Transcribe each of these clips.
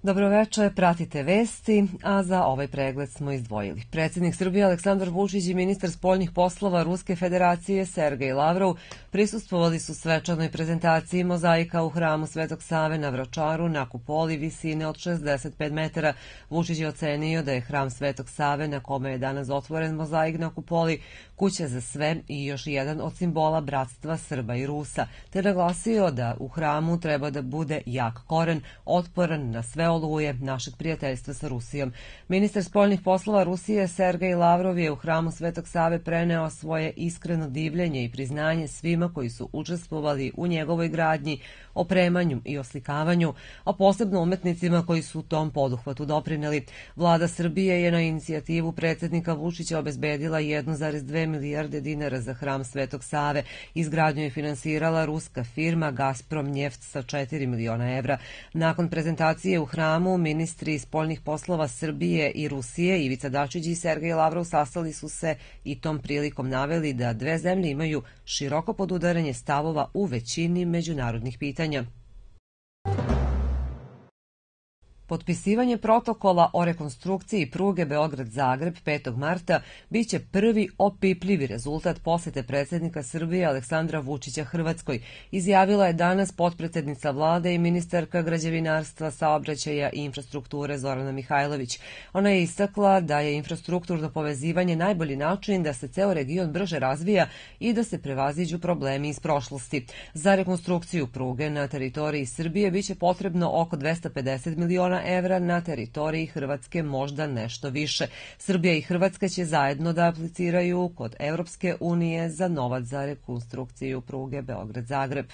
Dobroveče, pratite vesti, a za ovaj pregled smo izdvojili. Predsjednik Srbije Aleksandar Vučić i ministar spoljnih poslova Ruske federacije Sergej Lavrov prisustvovali su svečanoj prezentaciji mozaika u hramu Svetog Save na Vračaru na kupoli visine od 65 metara. Vučić je ocenio da je hram Svetog Save, na kome je danas otvoren mozaik na kupoli, kuća za sve i još jedan od simbola bratstva Srba i Rusa, te naglasio da u hramu treba da bude jak koren, otporan na sve oluje našeg prijateljstva sa Rusijom. Ministar spoljnih poslova Rusije Sergej Lavrov je u hramu Svetog Save preneo svoje iskreno divljenje i priznanje svima koji su učestvovali u njegovoj gradnji, opremanju i oslikavanju, a posebno umetnicima koji su u tom poduhvatu doprineli. Vlada Srbije je na inicijativu predsjednika Vučića obezbedila 1,2 milijarde dinara za hram Svetog Save. Izgradnju je finansirala ruska firma Gazprom Njeft sa 4 miliona evra. Nakon prezentacije u hramu, ministri spoljnih poslova Srbije i Rusije Ivica Dačić i Sergej Lavrov sastali su se i tom prilikom naveli da dve zemlje imaju široko podudaranje stavova u većini međunarodnih pitanja. Potpisivanje protokola o rekonstrukciji pruge Beograd-Zagreb 5. marta biće prvi opipljivi rezultat posete predsjednika Srbije Aleksandra Vučića Hrvatskoj, izjavila je danas potpredsednica vlade i ministarka građevinarstva, saobraćaja i infrastrukture Zorana Mihajlović. Ona je istakla da je infrastrukturno povezivanje najbolji način da se ceo region brže razvija i da se prevaziđu problemi iz prošlosti. Za rekonstrukciju pruge na teritoriji Srbije biće potrebno oko 250 miliona evra, na teritoriji Hrvatske možda nešto više. Srbija i Hrvatska će zajedno da apliciraju kod Evropske unije za novac za rekonstrukciju pruge Beograd-Zagreb.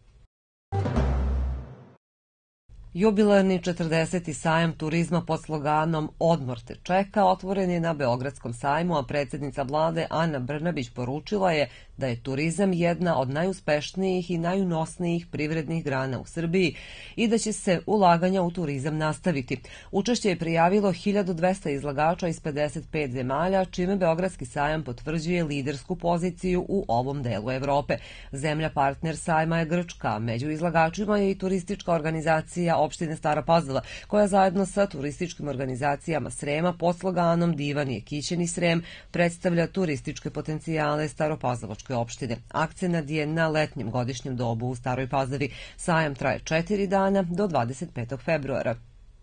Jubilarni 40. sajam turizma pod sloganom Odmor te čeka otvoren je na Beogradskom sajmu, a predsjednica vlade Ana Brnabić poručila je da je turizam jedna od najuspešnijih i najunosnijih privrednih grana u Srbiji i da će se ulaganja u turizam nastaviti. Učešće je prijavilo 1200 izlagača iz 55 zemalja, čime Beogradski sajam potvrđuje lidersku poziciju u ovom delu Evrope. Zemlja partner sajma je Grčka, među izlagačima je i turistička organizacija opštine Stara Pazova, koja zajedno sa turističkim organizacijama Srema pod sloganom Divan je kićeni Srem predstavlja turističke potencijale Staropazovačke opštine. Akcenat je na letnjem godišnjem dobu u Staroj Pazovi. Sajam traje 4 dana do 25. februara.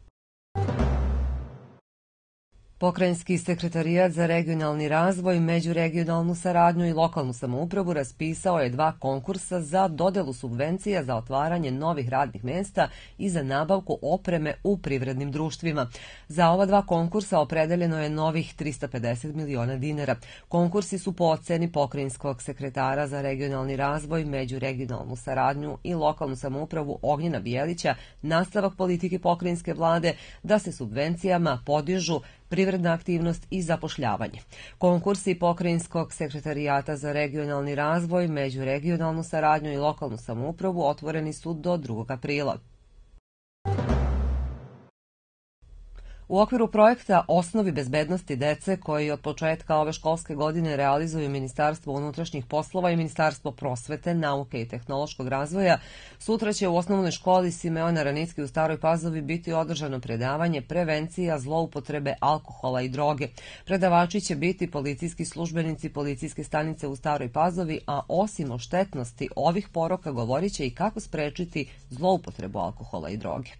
Pokrajinski sekretarijat za regionalni razvoj, međuregionalnu saradnju i lokalnu samoupravu raspisao je 2 konkursa za dodelu subvencija za otvaranje novih radnih mesta i za nabavku opreme u privrednim društvima. Za ova 2 konkursa opredeljeno je novih 350 miliona dinara. Konkursi su po oceni pokrajinskog sekretara za regionalni razvoj, međuregionalnu saradnju i lokalnu samoupravu Ognjena Bijelića nastavak politike pokrajinske vlade da se subvencijama podižu privredna aktivnost i zapošljavanje. Konkursi pokrajinskog sekretarijata za regionalni razvoj, međuregionalnu saradnju i lokalnu samoupravu otvoreni su do 2. aprila. U okviru projekta Osnovi bezbednosti dece, koji od početka ove školske godine realizuju Ministarstvo unutrašnjih poslova i Ministarstvo prosvete, nauke i tehnološkog razvoja, sutra će u osnovnoj školi Simeona Ranicki u Staroj Pazovi biti održano predavanje prevencija zloupotrebe alkohola i droge. Predavači će biti policijski službenici policijske stanice u Staroj Pazovi, a osim o štetnosti ovih poroka govorit će i kako sprečiti zloupotrebu alkohola i droge.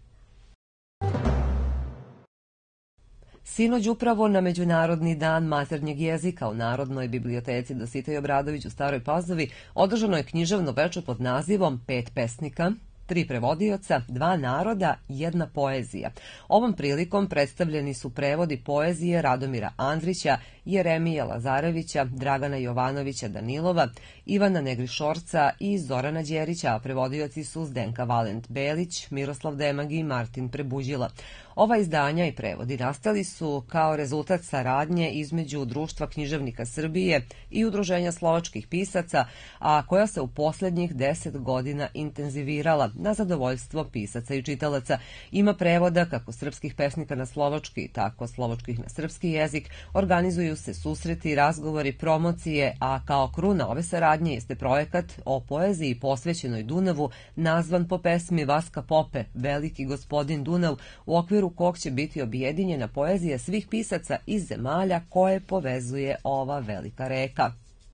Sinoć upravo na Međunarodni dan maternjeg jezika u Narodnoj biblioteci Dositej Obradović u Staroj Pazovi održano je književno veče pod nazivom 5 pesnika, 3 prevodioca, 2 naroda, 1 poezija. Ovom prilikom predstavljeni su prevodi poezije Radomira Andrića, Jeremija Lazarevića, Dragana Jovanovića Danilova, Ivana Negrišorca i Zorana Đerića, a prevodioci su Zdenka Valent Belić, Miroslav Demag i Martin Prebuđila. Ova izdanja i prevodi nastali su kao rezultat saradnje između Društva književnika Srbije i Udruženja slovačkih pisaca, a koja se u posljednjih 10 godina intenzivirala na zadovoljstvo pisaca i čitalaca. Ima prevoda kako srpskih pesnika na slovački, tako slovačkih na srpski jezik, organizuju se susreti, razgovori, promocije, a kao kruna ove saradnje jeste projekat o poeziji posvećenoj Dunavu, nazvan po pesmi Vaska Pope, Veliki gospodin Dunav, u okviru okviru kog će biti objedinjena poezija svih pisaca iz zemalja koje povezuje ova velika reka.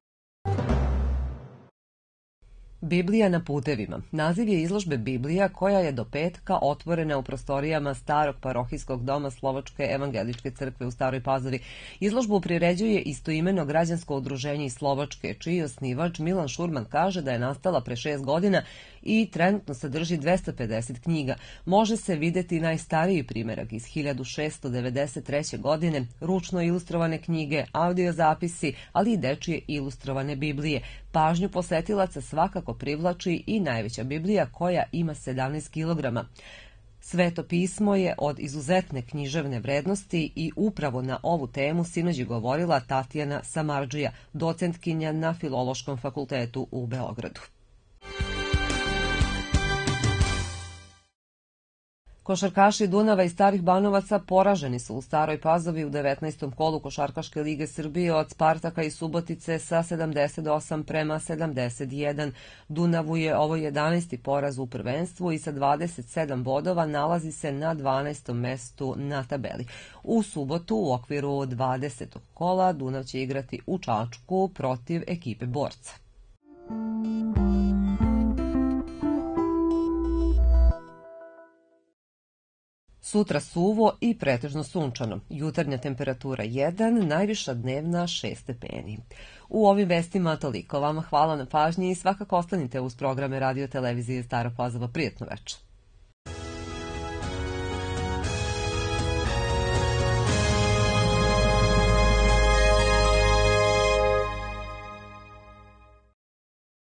Biblija na putevima. Naziv je izložbe Biblija koja je do petka otvorena u prostorijama starog parohijskog doma Slovačke evangeličke crkve u Staroj Pazovi. Izložbu priređuje istoimeno građansko udruženje iz Slovačke, čiji osnivač Milan Šurman kaže da je nastala pre 6 godina i trenutno sadrži 250 knjiga. Može se videti najstariji primerak iz 1693. godine, ručno ilustrovane knjige, audiozapisi, ali i dečije ilustrovane Biblije. Pažnju posetilaca svakako privlači i najveća Biblija koja ima 17 kg. Sveto pismo je od izuzetne književne vrednosti i upravo na ovu temu sinoć je govorila Tatjana Samardžija, docentkinja na Filološkom fakultetu u Beogradu. Košarkaši Dunava i Starih Banovaca poraženi su u Staroj Pazovi u 19. kolu Košarkaške lige Srbije od Spartaka i Subotice sa 78:71. Dunavu je ovo 11. poraz u prvenstvu i sa 27 bodova nalazi se na 12. mestu na tabeli. U subotu u okviru 20. kola Dunav će igrati u Čačku protiv ekipe Borca. Sutra suvo i pretežno sunčano. Jutarnja temperatura 1, najviša dnevna 6 stepeni. U ovim vestima toliko. Vama hvala na pažnji i svakako ostanite uz programe radio televizije Stara Pazova. Prijetno večer.